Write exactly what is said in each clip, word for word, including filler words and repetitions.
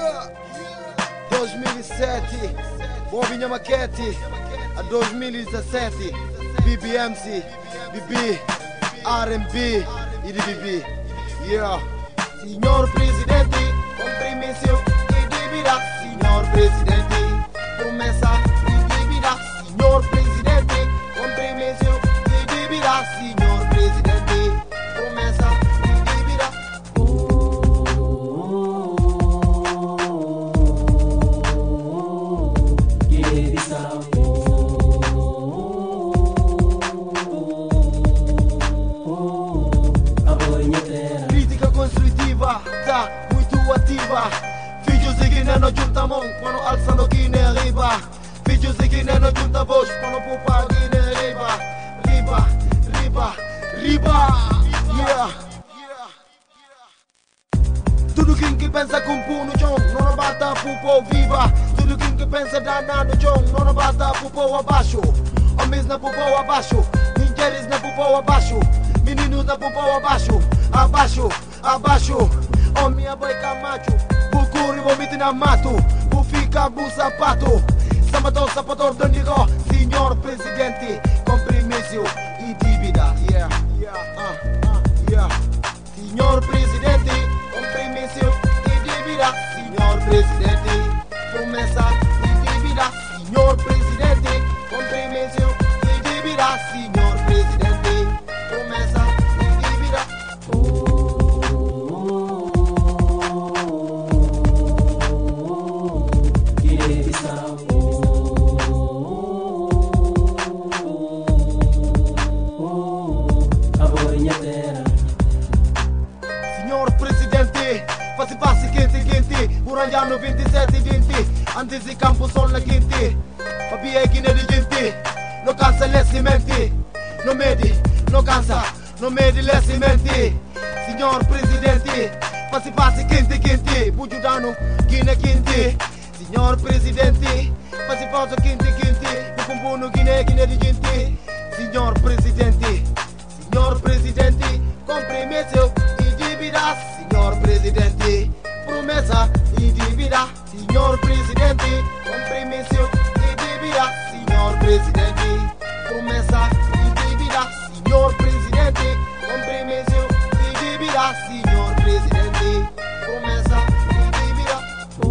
dois mil e sete, Bobby Maquete, a dois mil e dezessete, B B M C, B B, R and B e D B B. Yeah. Signor Presidente, compromesso e dívida. Signor Presidente, promessa e dívida. Signor Presidente, compromesso e dívida. Signor Presidente, promessa e dívida. Crítica construtiva, tá muito ativa. Vídeos que nem no junta mão quando alçando aqui na riba. Vídeos que nem no junta voz quando pupa aqui na riba. Riba, riba, riba. Yeah. Tudo quem que pensa com pu no chão, não bata pupo viva. Tudo quem que pensa dana no chão, não bata pupo abaixo. Homens na pupo abaixo, mulheres na pupo abaixo, meninos na pupo abaixo, abaixo, abaixo. Oh minha boy Camacho, bucuri vomite na mato, bu fica bu sapato. Samador sapador dondigo, Signor Presidente, compromisso e dívida. Yeah, yeah, uh, uh, yeah. Signor Presidente, compromisso e dívida. Signor Presidente, promessa e dívida. Signor Presidente, compromisso e dívida. Signor Presidente, promessa e dívida. Signor Presidente, passi passi quente quente, uragano ventisette venti, antes di campo sono quente, papia e chine di gente, non cansa le cimenti, non medi, non cansa, non medi le cimenti. Signor Presidente, passi passi quente quente, bugiudano chine quente. Signor Presidente, passi passi quente quente, bucumbuno chine chine di gente. Signor Presidente, Signor Presidente, compromesso e dívida. Signor Presidente, promessa e dívida. Signor Presidente, compromesso e dívida. Signor Presidente, promessa e dívida. Signor Presidente, compromesso e dívida. Signor Presidente, promessa e dívida.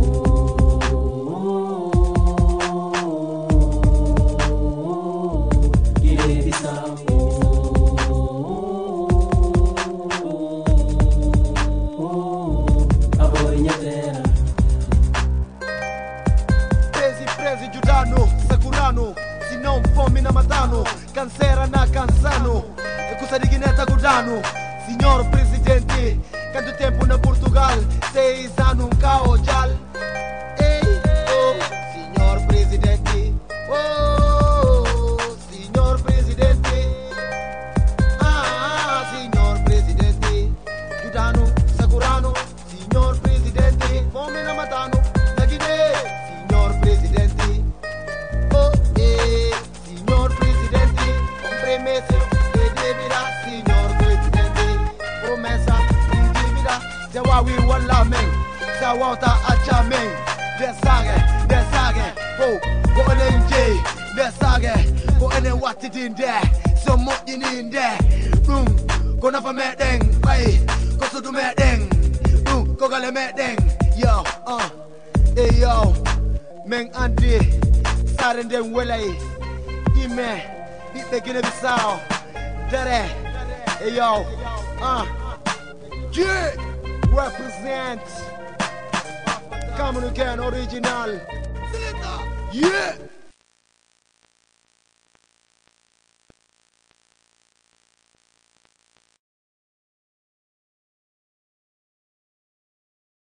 Presi, presi, giudano, sacurano, se non fome na matano, cancera na cansano, e cosa di Guinea gudano. Signor Presidente, quanto tempo na Portugal, seis anos um cao jal. Ei, oh, Signor Presidente, oh, Signor Presidente, ah, Signor Presidente, giudano, sacurano, Signor Presidente, fome na matano, na Guinea. Signor Presidente, oh, eh, Signor Presidente, compromesso e dívida. Signor Presidente, promessa e dívida. Jawawi wala men, sawata acha men. Desage, desage, go, go enen jay. Desage, go enen wati din there. So much in there. Boom, go na fa medeng, bay, go so do medeng. Boom, go gale medeng. Yo, uh, hey yo, men andi, saren den welay. Ime, bit the Guinea Bissau. Dere, hey yo, uh, yeah, represent. Coming again, original. Yeah.